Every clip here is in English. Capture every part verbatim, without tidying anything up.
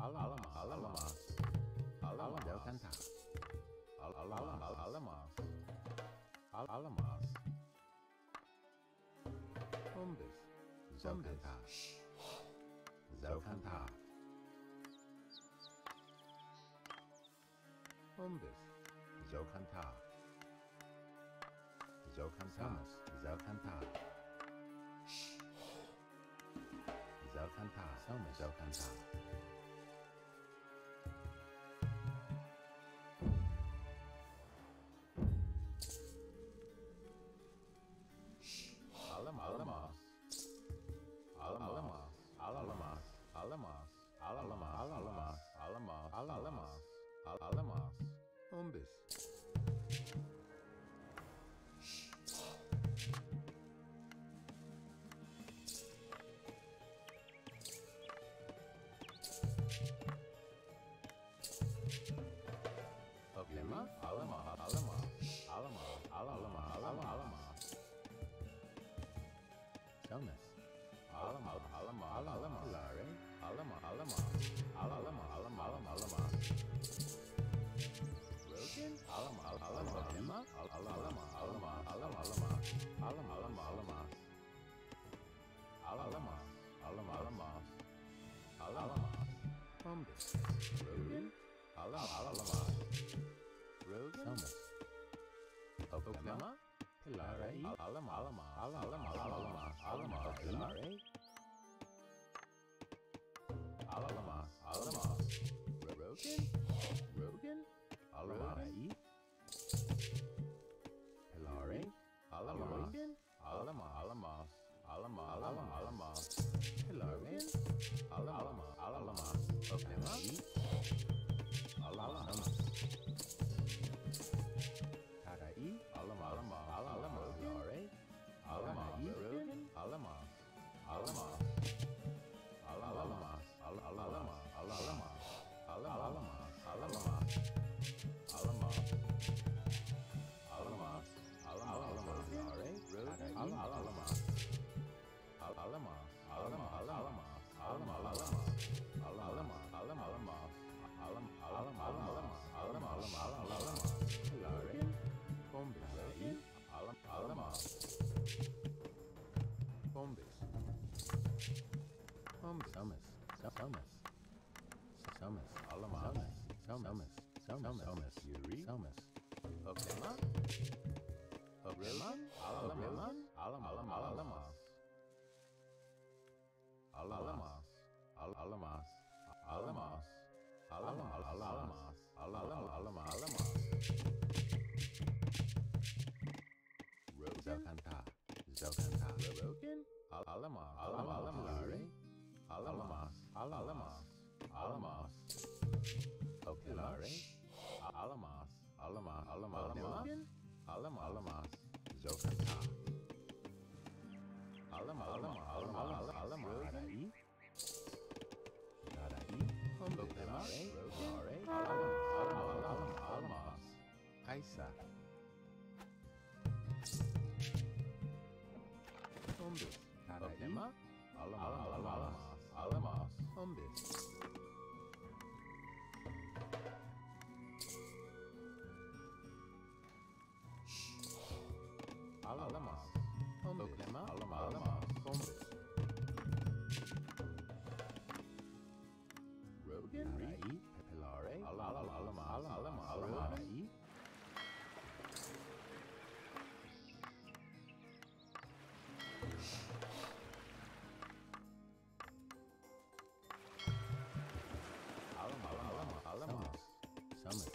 Alamas, Alamas, Alamas, Delcanta, Alamas, Alamas, Alamas, Umbis, Zelcanta, Zelcanta, Umbis, Zelcanta, Zelcanta, Zelcanta, Zelcanta, Selma, Zelcanta. Alamas, Alamas, Alamas, Alamas, Alamas, Alamas, Alamas, Alamas, Alamas, Umbis. Oklema, Alama, Alama, Alama, Alama, Alama, Alama. Selmas. Alama, Alama, Alama, Lare, Alama, Alama, Alama, Alama, Alama, Alama. Rogan, Alama, Alama, Alama, Alama, Alama, Alama, Alama, Alama, Alama, Alama. Alama, Alama, Alama, Alama. Umbis. Rogan, Alama, Alama. Rogan, Selmas. Oklema. Pilare, Alama, Alama, Alama, Alama, Alama, Pilare, Alama, Alama, Rogan, Rogan, Alama, Pilare, Alama, Rogan, Alama, Alama, Alama, Alama, Alama, Pilare, Alama, Alama, Oklema, Alama. Tarai, Alama, Alama, Alama, Lare, Alama, Rogan, Alama, Alama, Alama, Alama, Alama, Alama, Alama, Alama, Alama, Alama, Alama, Alama, Lare, Rogan, Alama, Alama, Alama, Alama, Alama, Alama, Alama, Alama, Alama, Alama, Alama, Alama, Alama, Alama, Lare. Bombis, Alam, Alamas, Bombis, Bombis, Selmas, Selmas, Selmas, Alamas, Selmas, Selmas, Selmas, Yuri, Selmas, Oklema, Oklema, Alamas, Alam, Alam, Alamas, Alamas, Alamas, Alamas, Alamas, Alamas, Alamas, Alamas, Alamas. Zelcanta, Zelcanta, Rogan, Alama, Alama, Alama, Alamas, Alamas, Alamas, Oklare, Alamas, Alama, Alama, Alama, Alama, Alamas, Zelcanta, Alama, Alama, Alama, Alama, Tarai, Tarai, Oklare, Rogan, Alama, Alama, Alamas, Kaisa. Umbis, Oklema, Alama, Alamas, Alamas, Umbis. Alamas, Oklema, Alama, Alamas, Umbis. Rogan, Rai, Pilare, Alama, Alama, Alama, Alama, Alama, Alama, Alamas, Selmas,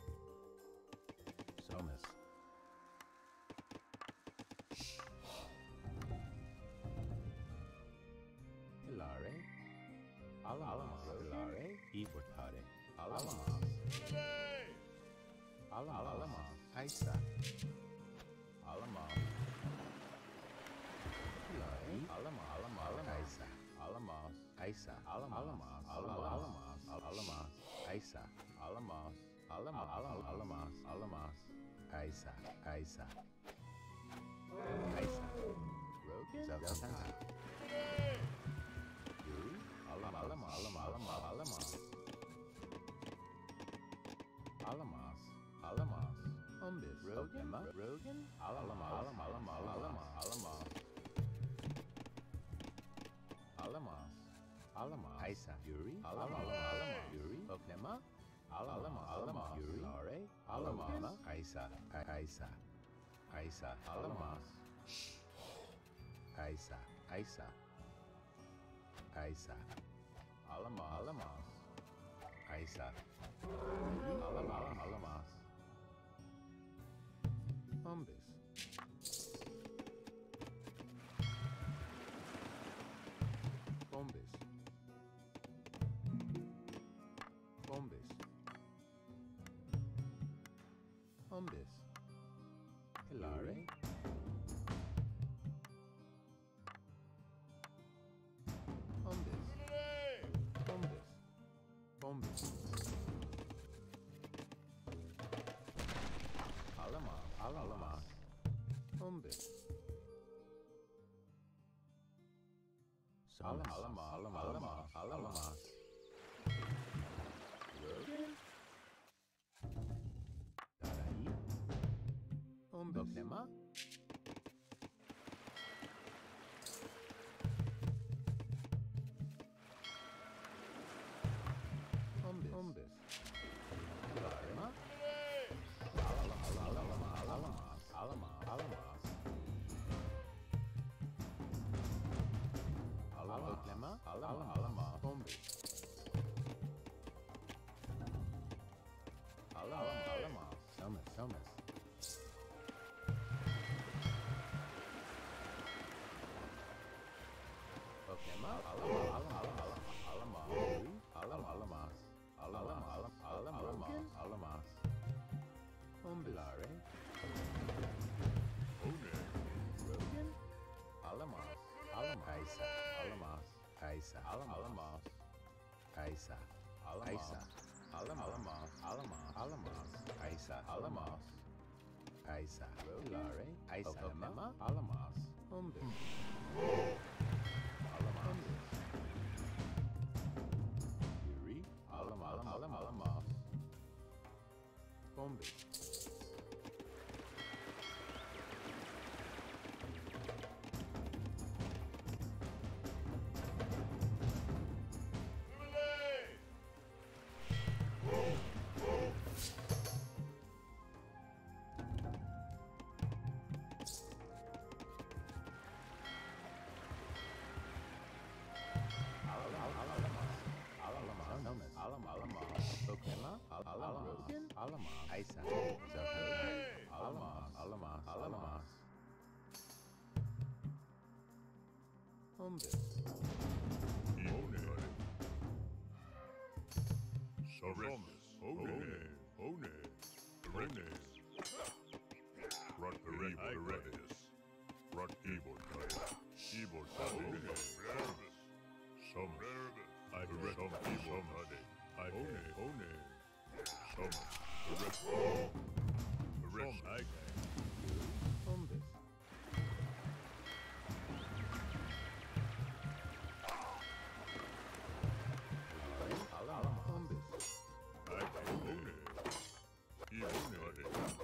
Selmas, Pilare, Alamas, Pilare, Iportare, Alamas, Alamas, Kaisa, Alamas, Pilare, Alama, Alama, Kaisa, Alamas, Kaisa, Alamas, Alamas, Alamas, Kaisa, Alamas, Alamas, Alamas, Alamas, Kaisa, Kaisa, Kaisa, Rogan, Zelcanta, Yuri, Alama, Alama, Alama, Alama, Alama. Umbis. Rogan. Rogan. Alama. Alama. Alama. Alama. Alama. Alama. Alama. Aisa. Yuri. Alama. Alama. Yuri. Oklema. Alama. Alama. Yuri. Lare. Alama. Aisa. Aisa. Aisa. Alama. Aisa. Aisa. Aisa. Alama. Alama. Aisa. Alama. Alama. Umbis. Umbis. Umbis. Umbis. Hilare. Umbis. Umbis. Umbis. Alama. Alama. Umbis. Alama. Alama. Alama. Alama. Alama. Rogan. Tarai. Umbis. Oklema. Umbis. Umbis. Alama. Alama. Alama. Alama. Alama. Alama. Oklema. Alama. Alama. Umbis. Alama. Alama. Summit. Summit. Oklema. Alama. Alama. Alama. Alama. Alama. Alama. Alama. Alama. Alama. Alama. Umbilare. Rogan. Alama. Alama. Aisa. Alama. Aisa. Alama. Alama. Aisa. Aisa. Alama. Alama. Alama. Alama. Aisa. Alama. Aisa. Hilare. Aisa. Alama. Alama. Umbil. Alama. Yuri. Alama. Alama. Alama. Umbil. Alama. Alama. Oklema. Alama. Rogan. Alama. Aisa. Alama. Alama. Alama. Umbis. Soremus. One. One. Erectus. Rot Erectus. Rot Evil Kaya. Evil Kaya. Summers. I direct some evil honey. I own it. Own it. Summers. Erect. Erect. I can. Umbis. Alama. Umbis. I can own it. Evil honey.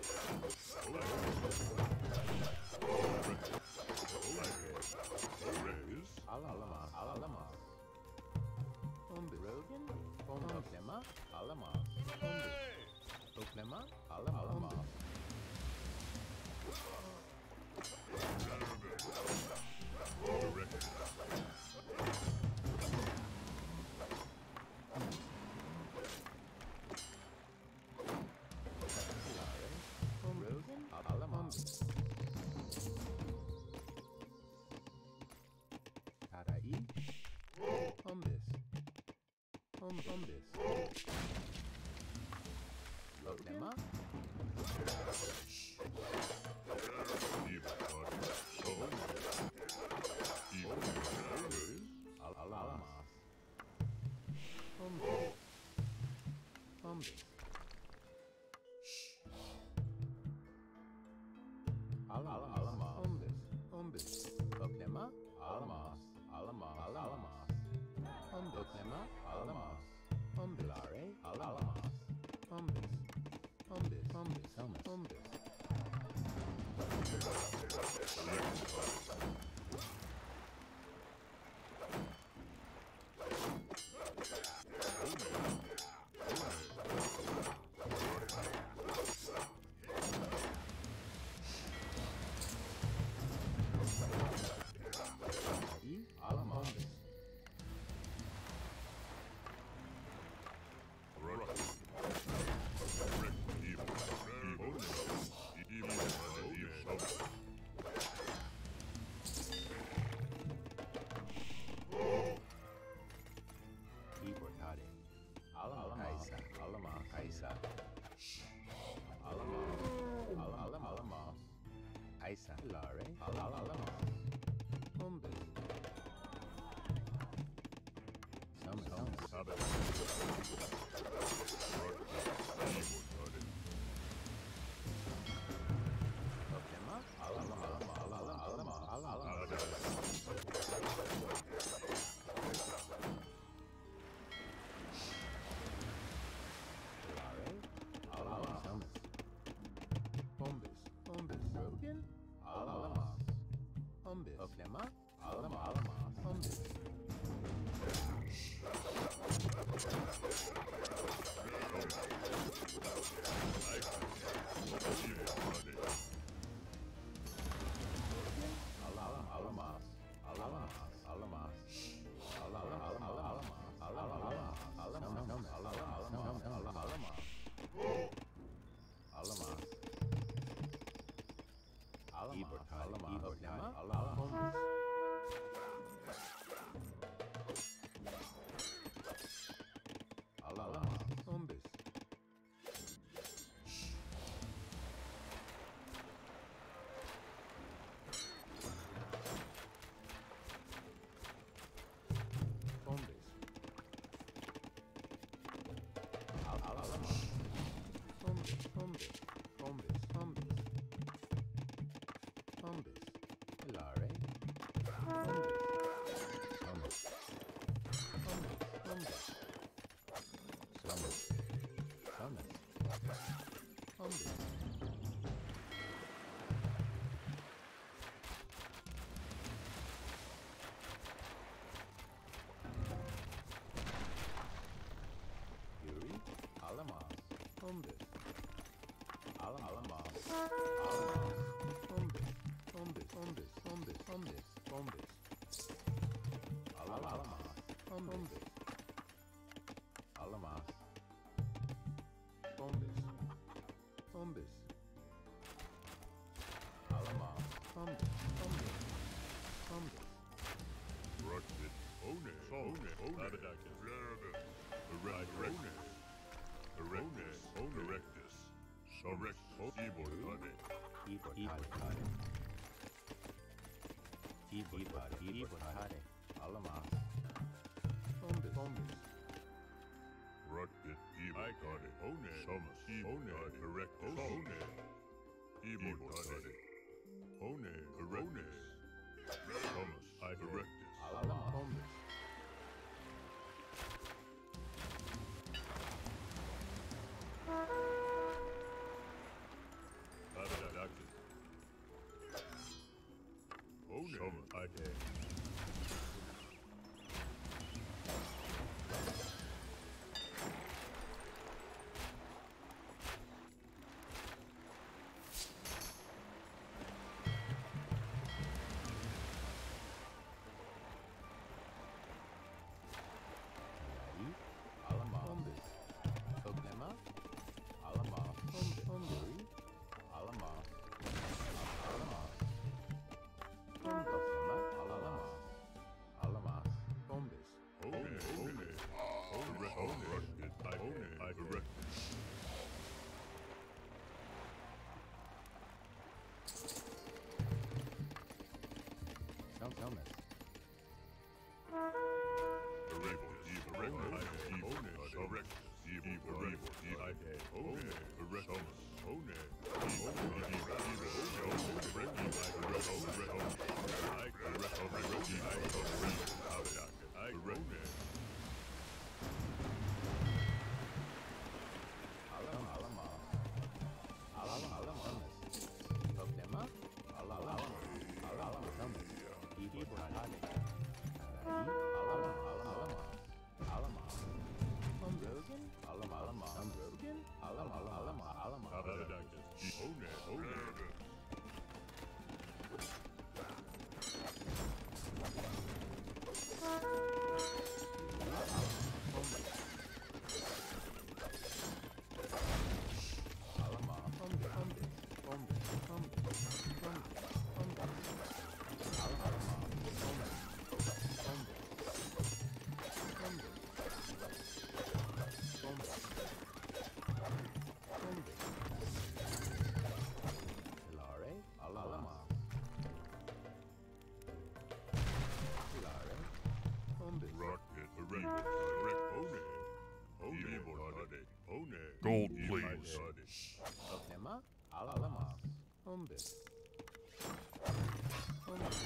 Alama. Alama. Umbis. Rogan. Oklema. Alama. Umbis. Oklema. Alama. Alama. Rogan. Alama. Tarai. Umbis. Um, umbis. Oklema. Alama. Umbis. Umbis. Alama. Umbis. Umbis. Oklema. Alama. Alama. Alama. Oklema. Alama. Umbilare. Alama. Umbis. Umbis. Umbus. Umbus. Umbus. Aisa, Lare, Alama, Umbus. Summon, summon, Sabbath. Okema, Alama, Alama, Alama, Alama, Alama, Alama. Oklema, alama, alama, umbus. Alama, alama, alama, alama, alama, alama, alama, alama, alama, alama, alama. Ibor, alama, oklema, alama, umbus. Alama, umbus. Umbus. Alama. Umbus, umbus, umbus, umbus. Umbus. Hilare. Umbus. Umbus. Umbus. Umbus. Summon. Summon. Umbus. Yuri. Alamas. Umbus. Alam Alamas. Alamas. Umbus. Umbus. Umbus. Umbus. Umbus. Umbus. Alam Alamas. Umbus. Alamas. Umbus. Umbus. Alamas. Umbus. Umbus. Umbus. Ruxit. One. Sone. Abadakis. Erectus. Erectus. Erectus. Summit. Ibor Tade. Ibor Tade. Ibor Tade. Ibor Tade. Alamas. Umbus. Umbus. Ruxit. Ibor Tade. One. Summit. One. Erectus. One. Ibor Tade. One. Erectus. Summit. Erectus. Alamas. Umbus. Abadakis. One. Summit. Ide. Alama. Umbus. Oklema. Alama. Umbus. Umbus. Alama. Alama. Oklema. Alama. Alama. Umbus. One. One. One. Ruxit. One. Erectus. Summon. Alama. Alama. Gold, please. Tema, alamas, umbis. Umbis.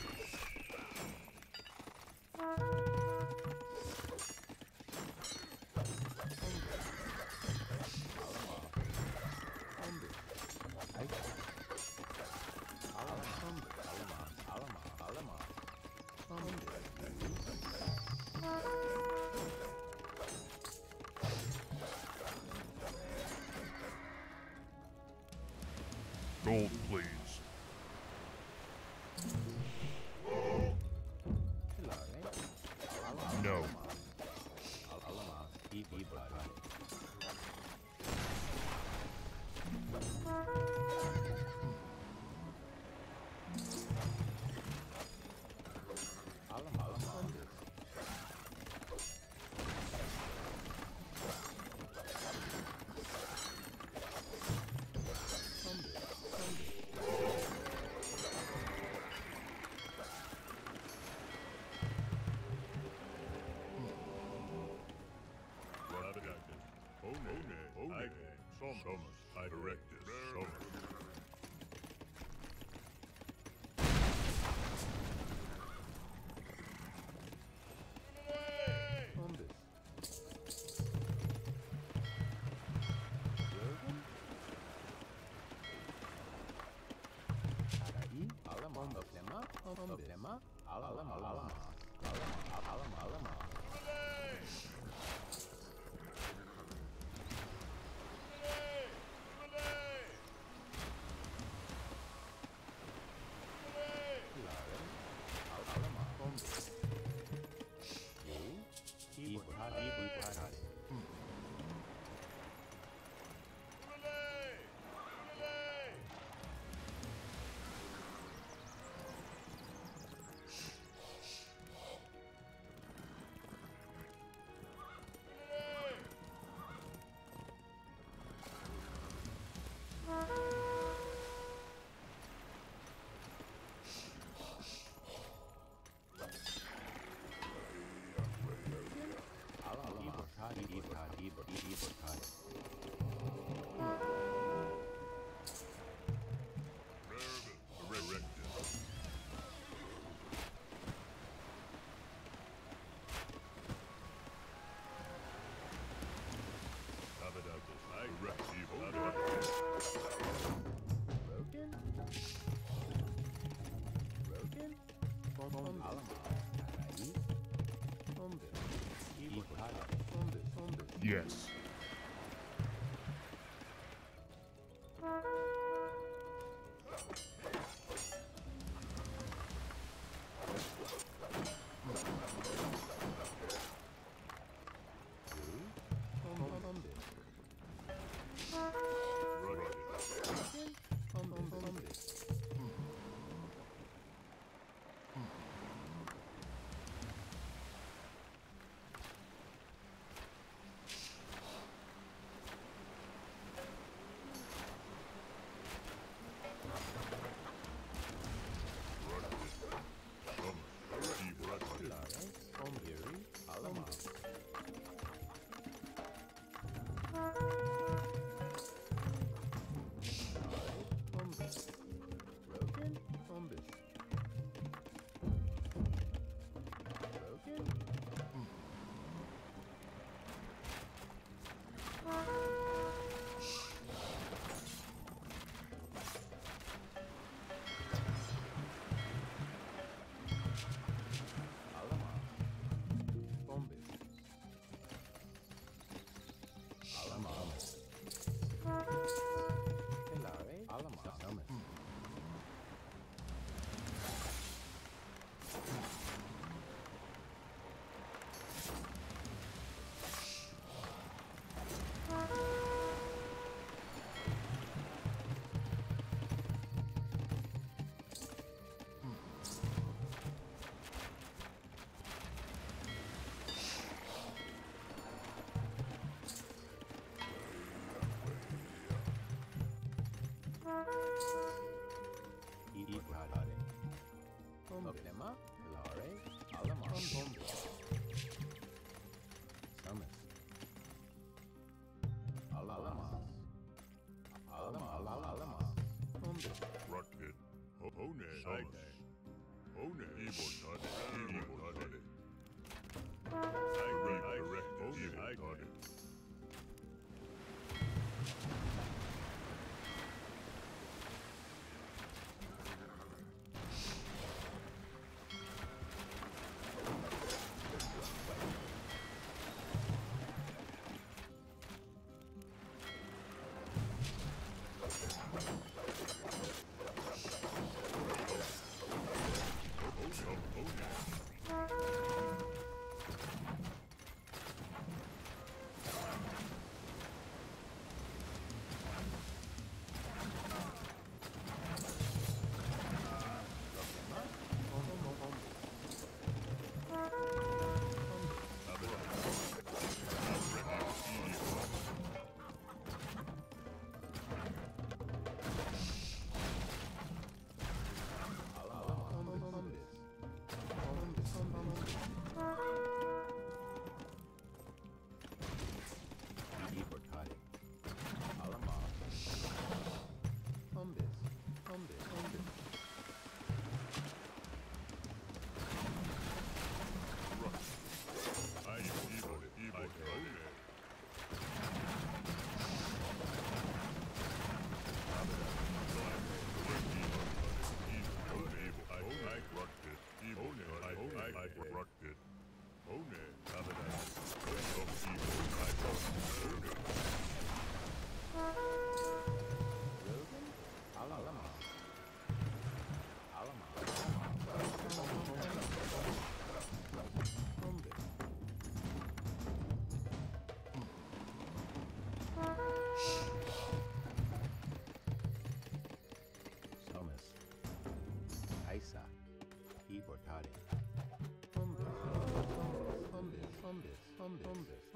Gold, please. No. Somos, I direct this. Somos. Yes.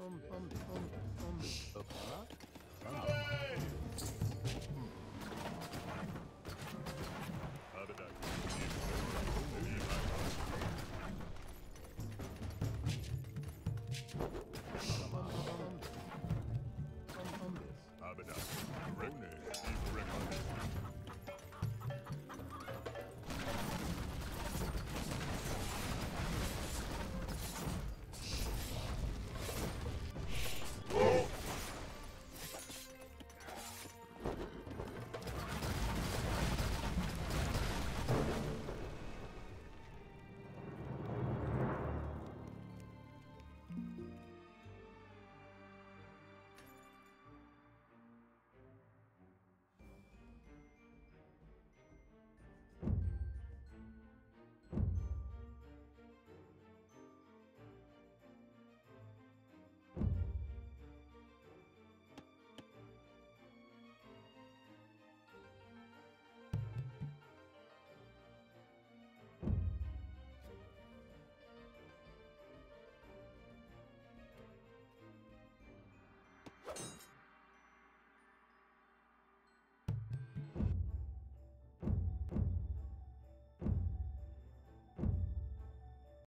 um, um, um, um, Sana, sana,